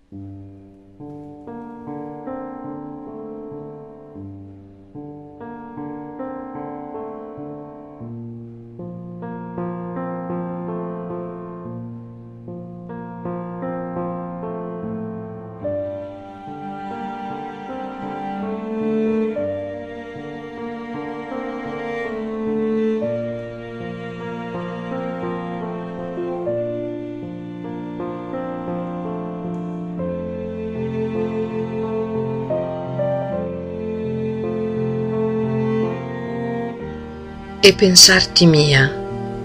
E pensarti mia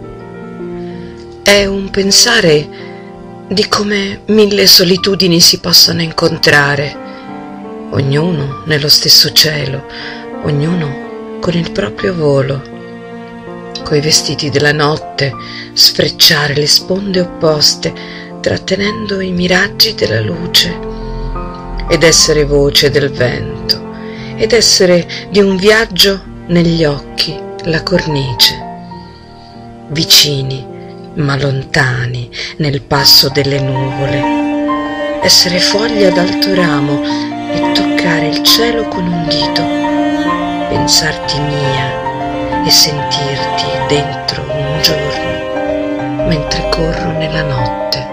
è un pensare di come mille solitudini si possano incontrare, ognuno nello stesso cielo, ognuno con il proprio volo, coi vestiti della notte, sfrecciare le sponde opposte, trattenendo i miraggi della luce, ed essere voce del vento, ed essere di un viaggio negli occhi, la cornice, vicini ma lontani nel passo delle nuvole, essere foglia d'alto ramo e toccare il cielo con un dito, pensarti mia e sentirti dentro un giorno mentre corro nella notte.